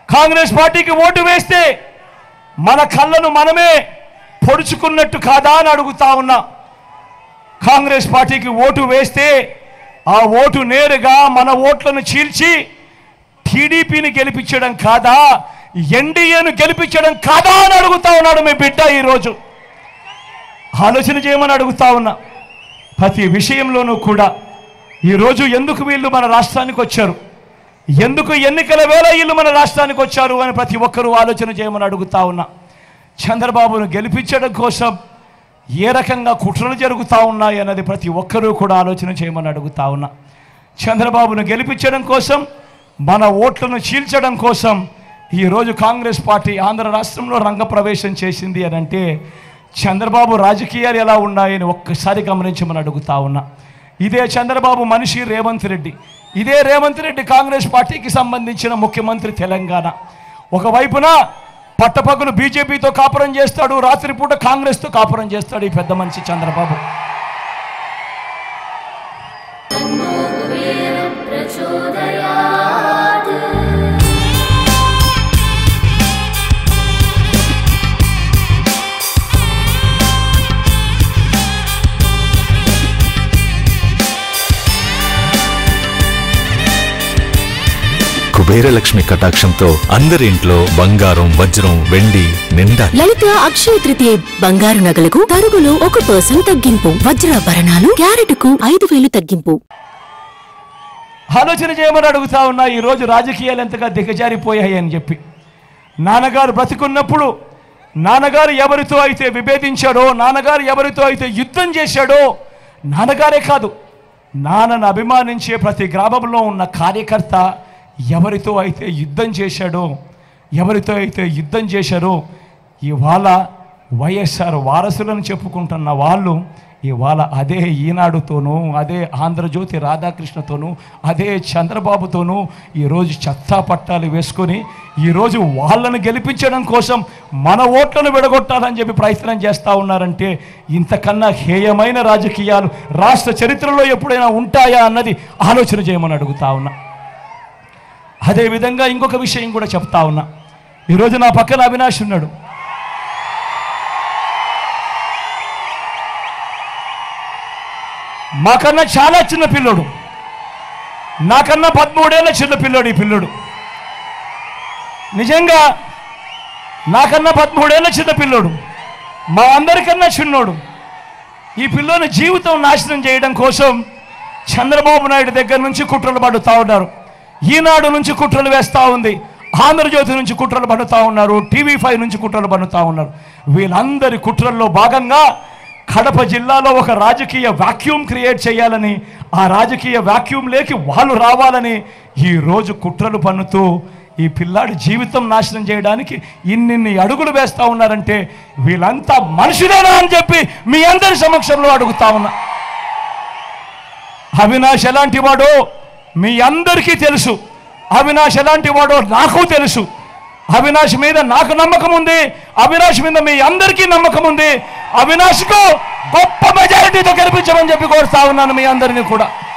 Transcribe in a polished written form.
కాంగ్రెస్ పార్టీకి ఓటు వేస్తే మన కళ్ళను మనమే పొడుచుకున్నట్టు కాదా అని అడుగుతా ఉన్నా. కాంగ్రెస్ పార్టీకి ఓటు వేస్తే ఆ ఓటు నేరుగా మన ఓట్లను చీల్చి టీడీపీని గెలిపించడం కాదా, ఎన్డీఏను గెలిపించడం కాదా అని అడుగుతా ఉన్నాడు మీ బిడ్డ. ఈరోజు ఆలోచన చేయమని అడుగుతా ఉన్నా. ప్రతి విషయంలోనూ కూడా ఈరోజు ఎందుకు వీళ్ళు మన రాష్ట్రానికి వచ్చారు, ఎందుకు ఎన్నికల వేళ వీళ్ళు మన రాష్ట్రానికి వచ్చారు అని ప్రతి ఒక్కరూ ఆలోచన చేయమని అడుగుతా ఉన్నా. చంద్రబాబును గెలిపించడం కోసం ఏ రకంగా కుట్రలు జరుగుతూ ఉన్నాయి అన్నది ప్రతి ఒక్కరూ కూడా ఆలోచన చేయమని అడుగుతా ఉన్నా. చంద్రబాబును గెలిపించడం కోసం, మన ఓట్లను చీల్చడం కోసం ఈరోజు కాంగ్రెస్ పార్టీ ఆంధ్ర రాష్ట్రంలో రంగప్రవేశం చేసింది అని అంటే చంద్రబాబు రాజకీయాలు ఎలా ఉన్నాయని ఒక్కసారి గమనించమని అడుగుతా ఉన్నా. ఇదే చంద్రబాబు మనిషి రేవంత్ రెడ్డి, ఇదే రేవంత్ రెడ్డి కాంగ్రెస్ పార్టీకి సంబంధించిన ముఖ్యమంత్రి తెలంగాణ. ఒకవైపున పట్టపగలు బీజేపీతో కాపురం చేస్తాడు, రాత్రిపూట కాంగ్రెస్తో కాపురం చేస్తాడు ఈ పెద్ద మనిషి చంద్రబాబు. కుబేరలక్ష్మి కటాక్షంతో అందరి ఇంట్లో బంగారం, వజ్రం, వెండి నిండా. లలిత అక్షయ తృతీయ బంగారు నగలకు తరుగులో 1% తగ్గింపు, వజ్రాభరణాలు క్యారెట్కు 5,000 తగ్గింపు. ఆలోచన చేయమని అడుగుతా ఉన్నా. ఈరోజు రాజకీయాలు ఎంతగా దిగజారిపోయాయి అని చెప్పి. నాన్నగారు బ్రతికున్నప్పుడు నాన్నగారు ఎవరితో అయితే విభేదించాడో, నాన్నగారు ఎవరితో అయితే యుద్ధం చేశాడో, నాన్నగారే కాదు నాన్నను అభిమానించే ప్రతి గ్రామంలో ఉన్న కార్యకర్త ఎవరితో అయితే యుద్ధం చేశాడో, ఎవరితో అయితే యుద్ధం చేశారో ఇవాళ వైఎస్ఆర్ వారసులను చెప్పుకుంటున్న వాళ్ళు ఇవాళ అదే ఈనాడుతోనూ, అదే ఆంధ్రజ్యోతి రాధాకృష్ణతోనూ, అదే చంద్రబాబుతోనూ ఈరోజు చెత్తా పట్టాలు వేసుకొని ఈరోజు వాళ్ళను గెలిపించడం కోసం మన ఓట్లను విడగొట్టాలని చెప్పి ప్రయత్నం చేస్తూ ఉన్నారంటే ఇంతకన్నా హేయమైన రాజకీయాలు రాష్ట్ర చరిత్రలో ఎప్పుడైనా ఉంటాయా అన్నది ఆలోచన చేయమని అడుగుతా ఉన్నా. అదేవిధంగా ఇంకొక విషయం కూడా చెప్తా ఉన్నా. ఈరోజు నా పక్కన అవినాష్ ఉన్నాడు. మాకన్నా చాలా చిన్న పిల్లోడు, నాకన్నా 13 ఏళ్ళ చిన్న పిల్లోడు ఈ పిల్లోడు. నిజంగా నాకన్నా 13 ఏళ్ళ చిన్న పిల్లోడు, మా అందరికన్నా చిన్నోడు. ఈ పిల్లోని జీవితం నాశనం చేయడం కోసం చంద్రబాబు నాయుడు దగ్గర నుంచి కుట్రలు పడుతూ ఉన్నారు, ఈనాడు నుంచి కుట్రలు వేస్తూ ఉంది, ఆంధ్రజ్యోతి నుంచి కుట్రలు పడుతూ ఉన్నారు, TV5 నుంచి కుట్రలు పడుతూ ఉన్నారు. వీళ్ళందరి కుట్రల్లో భాగంగా కడప జిల్లాలో ఒక రాజకీయ వాక్యూమ్ క్రియేట్ చేయాలని, ఆ రాజకీయ వాక్యూమ్లోకి వాళ్ళు రావాలని ఈరోజు కుట్రలు పన్నుతూ ఈ పిల్లాడి జీవితం నాశనం చేయడానికి ఇన్నిన్ని అడుగులు వేస్తూ ఉన్నారంటే వీళ్ళంతా మనుషులేనా అని చెప్పి మీ అందరి సమక్షంలో అడుగుతా ఉన్నా. అవినాష్ ఎలాంటి వాడో మీ అందరికీ తెలుసు, అవినాష్ ఎలాంటి వాడో నాకు తెలుసు. అవినాష్ మీద నాకు నమ్మకం ఉంది, అవినాష్ మీద మీ అందరికీ నమ్మకం ఉంది. అవినాష్కు గొప్ప మెజారిటీతో గెలిపించమని చెప్పి కోరుతా ఉన్నాను మీ అందరినీ కూడా.